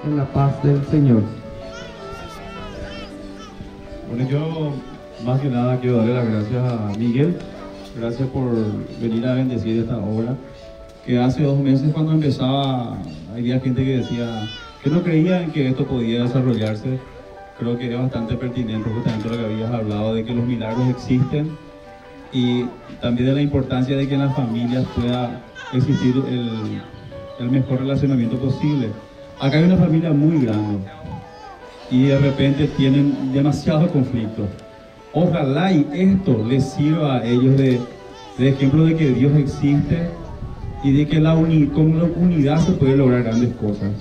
en la paz del Señor. Bueno, yo más que nada quiero darle las gracias a Miguel. Gracias por venir a bendecir esta obra. Que hace 2 meses cuando empezaba, había gente que decía que no creía en que esto podía desarrollarse. Creo que es bastante pertinente justamente lo que habías hablado de que los milagros existen y también de la importancia de que en las familias pueda existir el mejor relacionamiento posible. Acá hay una familia muy grande y de repente tienen demasiados conflictos. Ojalá y esto les sirva a ellos de ejemplo de que Dios existe y de que con la unidad se puede lograr grandes cosas.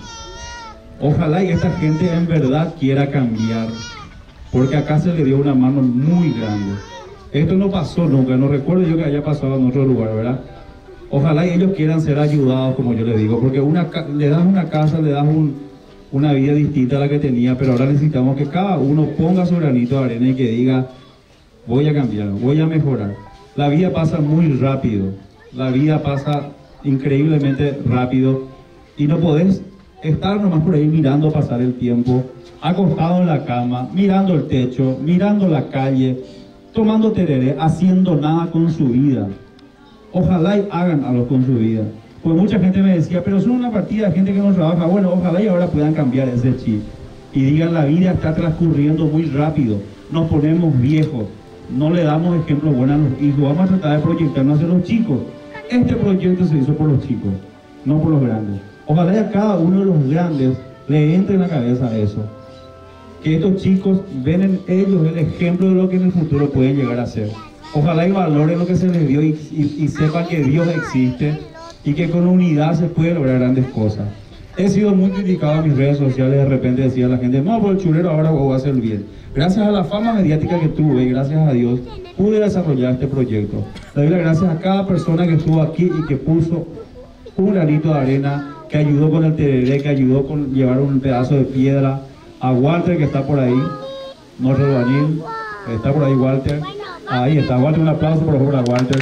Ojalá y esta gente en verdad quiera cambiar, porque acá se le dio una mano muy grande. Esto no pasó nunca, no recuerdo yo que haya pasado en otro lugar, ¿verdad? Ojalá y ellos quieran ser ayudados, como yo les digo, porque le das una casa, le das una vida distinta a la que tenía, pero ahora necesitamos que cada uno ponga su granito de arena y que diga, voy a cambiar, voy a mejorar. La vida pasa muy rápido, la vida pasa increíblemente rápido y no podés estar nomás por ahí mirando pasar el tiempo, acostado en la cama, mirando el techo, mirando la calle, tomando tereré, haciendo nada con su vida. Ojalá y hagan algo con su vida. Pues mucha gente me decía, pero son una partida de gente que no trabaja. Bueno, ojalá y ahora puedan cambiar ese chip y digan, la vida está transcurriendo muy rápido, nos ponemos viejos, no le damos ejemplos buenos a los hijos, vamos a tratar de proyectarnos hacia los chicos. Este proyecto se hizo por los chicos, no por los grandes. Ojalá y a cada uno de los grandes le entre en la cabeza eso, que estos chicos ven en ellos el ejemplo de lo que en el futuro pueden llegar a ser. Ojalá y valoren lo que se les dio y sepan que Dios existe y que con unidad se puede lograr grandes cosas. He sido muy criticado en mis redes sociales, de repente decía la gente, no, por el chulero ahora voy a hacer bien. Gracias a la fama mediática que tuve y gracias a Dios pude desarrollar este proyecto. Le doy las gracias a cada persona que estuvo aquí y que puso un granito de arena, que ayudó con el tereré, que ayudó con llevar un pedazo de piedra. A Walter, que está por ahí, nuestro albañil, está por ahí Walter. Ahí está, Walter, un aplauso por favor a Walter.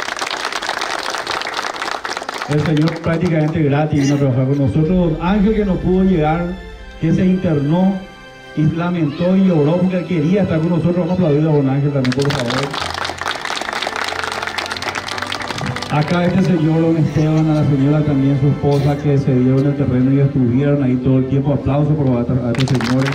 El Señor prácticamente gratis vino a trabajar con nosotros. Ángel, que no pudo llegar, que se internó y lamentó y lloró porque quería estar con nosotros. Vamos a aplaudir a don Ángel también, por favor. Acá este señor, don Esteban, a la señora también, su esposa, que se dieron el terreno y estuvieron ahí todo el tiempo. Aplausos por a estos señores.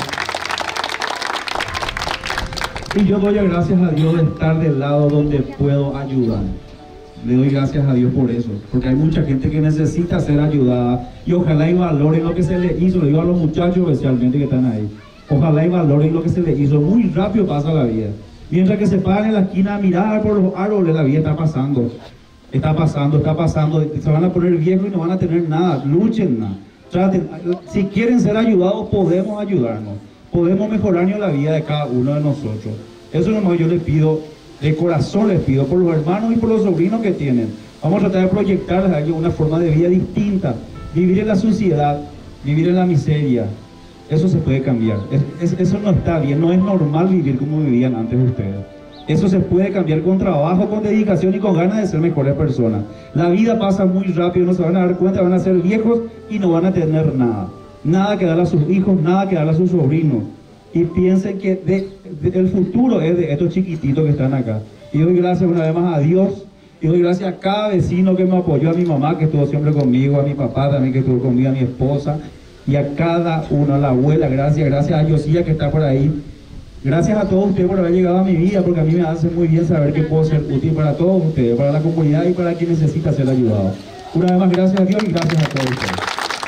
Y yo doy gracias a Dios de estar del lado donde puedo ayudar. Le doy gracias a Dios por eso, porque hay mucha gente que necesita ser ayudada y ojalá y valoren lo que se le hizo. Le digo a los muchachos especialmente que están ahí, ojalá y valoren lo que se le hizo. Muy rápido pasa la vida. Mientras que se paran en la esquina a mirar por los árboles, la vida está pasando. Está pasando, se van a poner viejos y no van a tener nada. Luchen, traten. Si quieren ser ayudados, podemos ayudarnos, podemos mejorarnos la vida de cada uno de nosotros. Eso nomás yo les pido, de corazón les pido, por los hermanos y por los sobrinos que tienen. Vamos a tratar de proyectarles a ellos una forma de vida distinta. Vivir en la suciedad, vivir en la miseria, eso se puede cambiar. Eso no está bien, no es normal vivir como vivían antes ustedes. Eso se puede cambiar con trabajo, con dedicación y con ganas de ser mejores personas. La vida pasa muy rápido, no se van a dar cuenta, van a ser viejos y no van a tener nada. Nada que darle a sus hijos, nada que darle a sus sobrinos. Y piensen que el futuro es de estos chiquititos que están acá. Y doy gracias una vez más a Dios. Y doy gracias a cada vecino que me apoyó, a mi mamá que estuvo siempre conmigo, a mi papá también que estuvo conmigo, a mi esposa. Y a cada uno, a la abuela, gracias a Josía que está por ahí. Gracias a todos ustedes por haber llegado a mi vida, porque a mí me hace muy bien saber que puedo ser útil para todos ustedes, para la comunidad y para quien necesita ser ayudado. Una vez más, gracias a Dios y gracias a todos ustedes.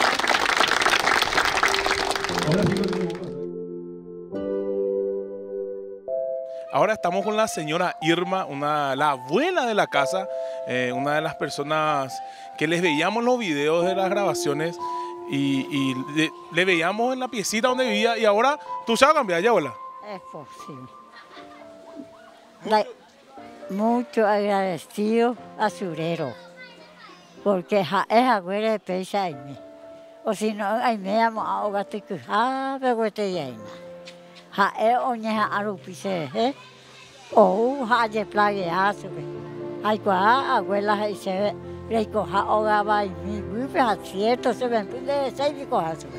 Ahora estamos con la señora Irma, la abuela de la casa, una de las personas que les veíamos los videos de las grabaciones y le veíamos en la piecita donde vivía y ahora tú sabes cambiar ya, abuela. Es posible. Mucho agradecido a Surero, porque es abuela de Peisa Aime. O si no, Aime amo a Ogate Kuja, Begote Yaina. Ja oñeja arupise, o haye plague asube. Hay cua abuela y se recoja ogaba y mi bufe a cierto se ven de seis y coja sube.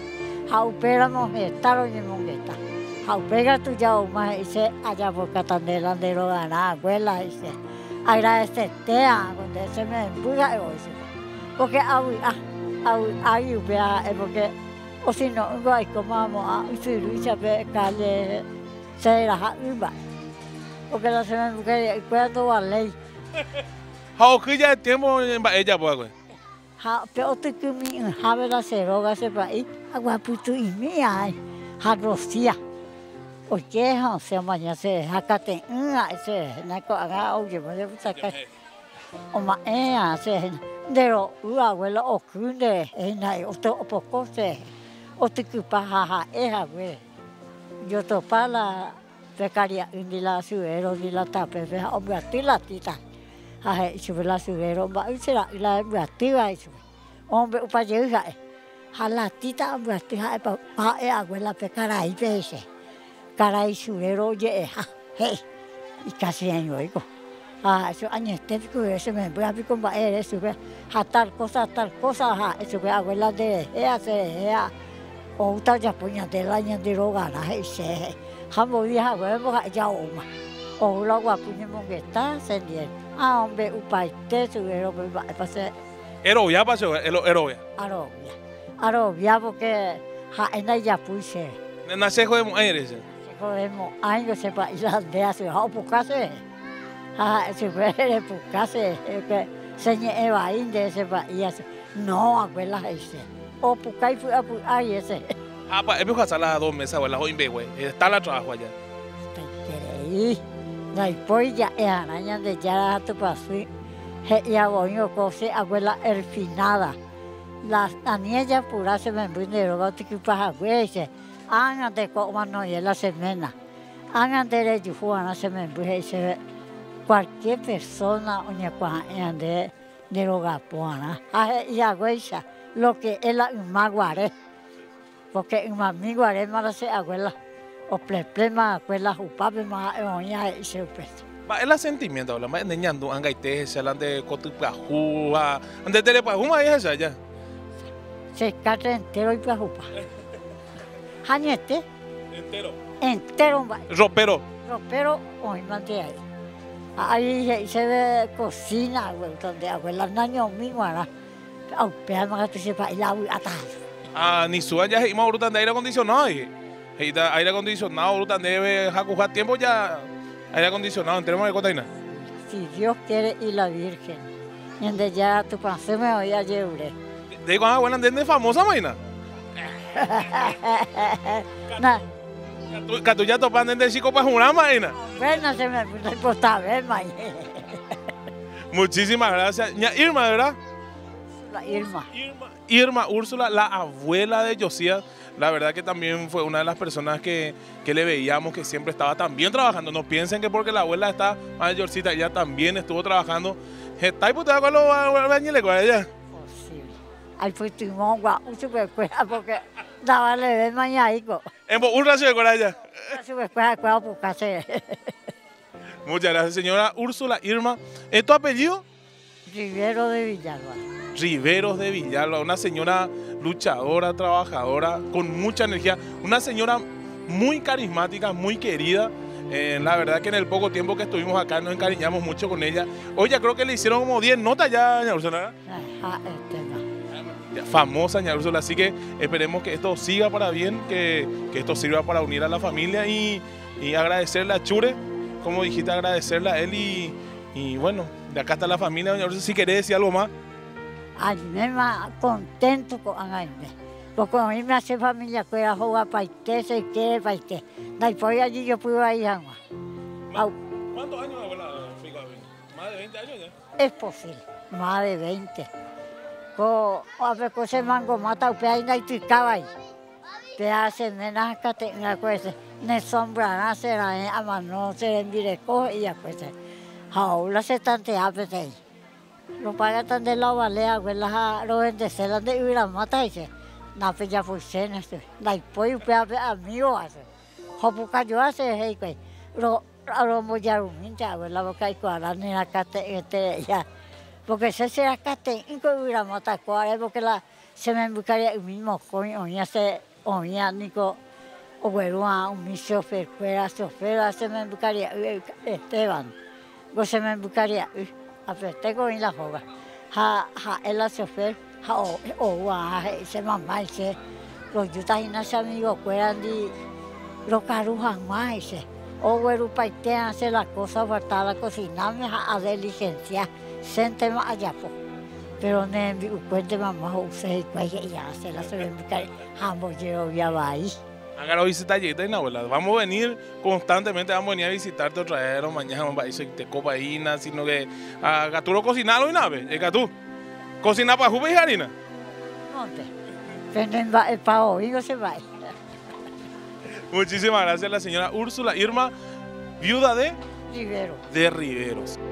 Jaupera mongueta, oye mongueta. Jaupega tu ya uma dice allá por Catandela de lo gana, abuela dice. Agradecerte cuando se me empuja y dice. Porque ahí upea, porque o si no, hay como a Luisa calle se la uva. Porque la se me empuja y cuando a ley. Jauquilla de tiempo ella pues. Pero tú que me habe la ceroga se país, agua puto y mía, jarrocía. Porque se mañana se jacate, se naco haga oye, me debo sacar. O ma se de lo abuelo o cunde, o poco se, o te cupa jaja, güey. Yo topa la becaria de la suero de la tape, o me atila tita. Sube la subero, va a ser la activa eso. Hombre, para llegar, a la tita, abuela, pecara y pese. Cara y subero, hey, y casi año oigo. Eso años técnico, eso me voy a ver con eso, a tal cosa, eso que abuela de ella, o tal ya ponía de la año de rogar, ese, jamón y abuelo, ya uma. O lo guapuño que está, se entiende. Hombre, upaite, subieron para pasar. Erovia pasó, erovia. Arobia, porque en ella puse. Nace de mujeres. Podemos años se va ir de hace o pucase. Se fue de pucase, que se va in de ese país. No, abuela ese. O pucay fue a pucay ese. Pues es mejor salir a 2 meses, abuela, hoy en Begüe. Está la trabajo allá. Después ya araña de ya tu paso ya voy cose abuela erfinada las anillas puras se me viene luego te que para güeyse hagan de como no y la semana hagan de Juana se me viene cualquier persona oña cuan de rogapuana y agüeisa lo que es la maguare porque en mami guare mala se abuela o plema quella jupabe ma oña y se pues es el sentimiento, la más niñando angaite se la de cotipajua ande tele pajuma es esa ya se catre entero y pajupa jañete entero ropero hoy mande ahí se ve cocina donde abuela naño mismo ara au peama que se pa ila ata ni suan ya hima brutan de aire acondicionado aire acondicionado, brutal, debe jacujar tiempo ya aire acondicionado, entremos de cotaina. Si Dios quiere y la Virgen, donde ya tu paseo me voy a llevar. ¿De cuándo abuela de famosa, maina? Que tú ya topan de chico para jurar, maina. Bueno, se me importa ver, maina. Muchísimas gracias. Irma, ¿verdad? La Irma. Irma Úrsula, la abuela de Josías. La verdad que también fue una de las personas que le veíamos que siempre estaba también trabajando. No piensen que porque la abuela está mayorcita, ella también estuvo trabajando. ¿Está putada con los albañiles con ella? Posible. Ay, pues tuvimos un superescuela porque daba le de mañana. ¿En un racio con ella? Una superescuela por casa. Muchas gracias, señora Úrsula Irma. ¿Es tu apellido? Rivero de Villalba. Riveros de Villalba, una señora luchadora, trabajadora, con mucha energía, una señora muy carismática, muy querida. La verdad que en el poco tiempo que estuvimos acá nos encariñamos mucho con ella. Hoy ya creo que le hicieron como 10 notas ya, doña Úrsula. Famosa, doña Úrsula, así que esperemos que esto siga para bien, que esto sirva para unir a la familia y agradecerle a Chure, como dijiste, agradecerle a él y bueno, de acá está la familia, doña Úrsula, si querés decir algo más. Ay, me más contento con Angaime. Porque a mí me hace familia que era jugar paité, se quiere paité. Después allí yo pude ir a ¿Cuántos años, abuela? ¿Más de 20 años ya? Es posible, más de 20. A ver, se mango mata, pero ahí no hay ticaba ahí. Pero hace menos que tenga cosas. Ne sombra, será a mano, se envireco y ya pues. Ahora se tantea, pues ahí. Lo paga tan de la valea, abuela, lo vende, se la de ir a matar y se. Na pues ya fue cena, después a amigo hace. Jopuca yo hace, hey, pues. Lo mojar un minche, abuela, porque hay cuadras ni la cate, ya. Porque se será cate, y que ir a matar cuadras, porque se me buscaría el mismo coño, ya se. oía nico oguerua un mi chofer se me buscaría Esteban go se me buscaría apete go en la joga ha el chofer ha se mamá se los yutahinas amigos cueran di los carujan más ogueru paite hace la cosa para la cocina me a de licencia sentema allá po. Pero ne cuente mamá usted ya se la suelen buscar hamburguero ya va ahí. Hágalo visitar y abuela. Vamos a venir constantemente, vamos a venir a visitarte otra vez, o mañana vamos a ir te copaína, sino que a tú lo cocinalo y nave, es tú. Cocina para jugo y harina. No te. Venden el pavo y no se va. Muchísimas gracias a la señora Úrsula Irma, viuda de Rivero. de Riveros.